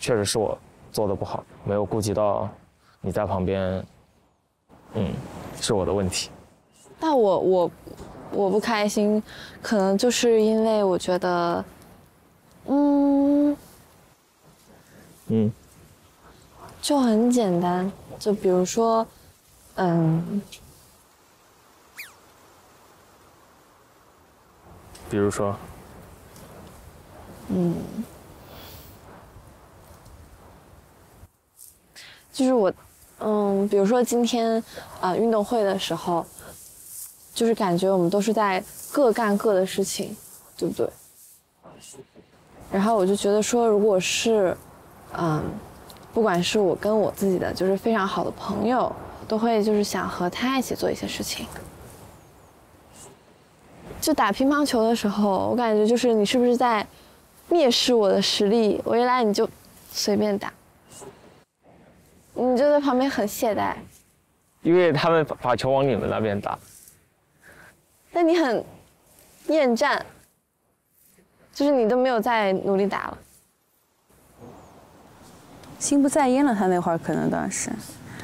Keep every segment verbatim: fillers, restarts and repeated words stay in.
确实是我做的不好，没有顾及到你在旁边，嗯，是我的问题。 但我我我不开心，可能就是因为我觉得，嗯嗯， 就很简单，就比如说，嗯， 比如说， 嗯，就是我，嗯，比如说今天啊、呃、运动会的时候，就是感觉我们都是在各干各的事情，对不对？然后我就觉得说，如果是，嗯，不管是我跟我自己的就是非常好的朋友，都会就是想和他一起做一些事情。就打乒乓球的时候，我感觉就是你是不是在蔑视我的实力？我一来你就随便打，你就在旁边很懈怠。 因为他们把球往你们那边打， 但你很厌战，就是你都没有再努力打了。 心不在焉了，他那会儿可能当时。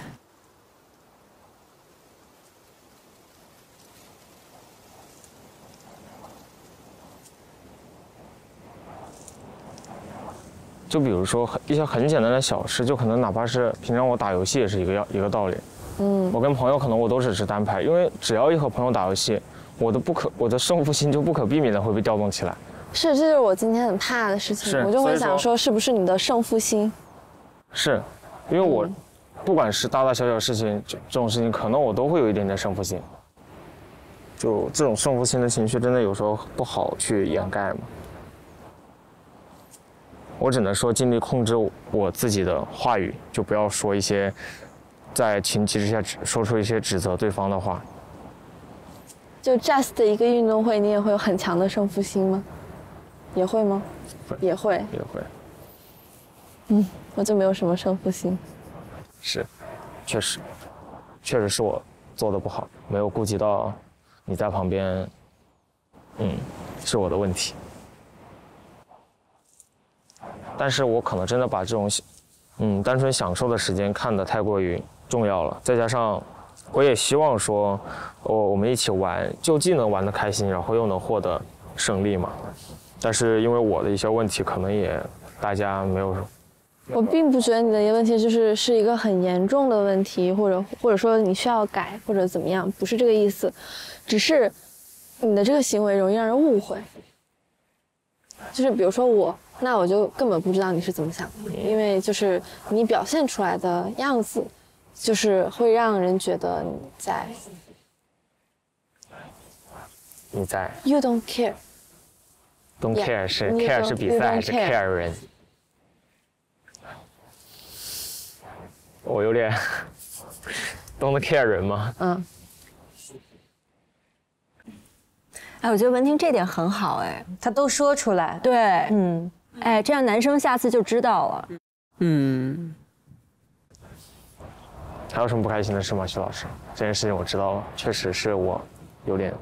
就比如说一些很简单的小事，就可能哪怕是平常我打游戏也是一个要一个道理。嗯，我跟朋友可能我都只是单排，因为只要一和朋友打游戏，我的不可我的胜负心就不可避免的会被调动起来。 是，这就是我今天很怕的事情。 是我就会想说，是不是你的胜负心？ 是，因为我不管是大大小小事情，这这种事情可能我都会有一点点胜负心。就这种胜负心的情绪，真的有时候不好去掩盖嘛。我只能说尽力控制我自己的话语，就不要说一些在情急之下说出一些指责对方的话。 就 just 一个运动会，你也会有很强的胜负心吗？也会吗？ 会也会。 也会。 嗯，我就没有什么胜负心。 是，确实，确实是我做的不好，没有顾及到你在旁边，嗯，是我的问题。但是我可能真的把这种，嗯，单纯享受的时间看得太过于重要了，再加上，我也希望说，我我们一起玩，就既能玩得开心，然后又能获得胜利嘛。但是因为我的一些问题，可能也大家没有。 我并不觉得你的问题就是是一个很严重的问题，或者或者说你需要改或者怎么样，不是这个意思，只是你的这个行为容易让人误会。就是比如说我，那我就根本不知道你是怎么想的，因为就是你表现出来的样子，就是会让人觉得你在你在 You don't care。 don't care 是 Yeah, care 是比赛还是 care 人？我有点 don't care 人吗？ 嗯。 哎，我觉得文婷这点很好，哎， 他都说出来。 对，嗯，哎，这样男生下次就知道了。 嗯。 还有什么不开心的事吗，徐老师？这件事情我知道了，确实是我有点。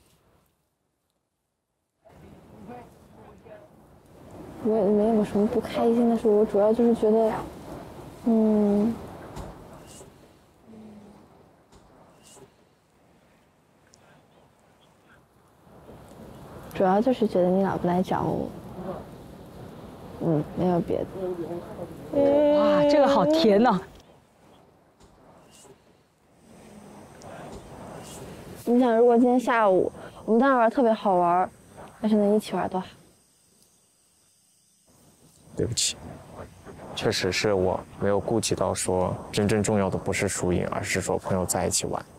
我也没有什么不开心的事，我主要就是觉得，嗯，主要就是觉得你老不来找我，嗯，没有别的。 哇，这个好甜呐！ 你想，如果今天下午我们当然玩特别好玩，但是能一起玩多好。 对不起，确实是我没有顾及到说真正重要的不是输赢，而是说朋友在一起玩。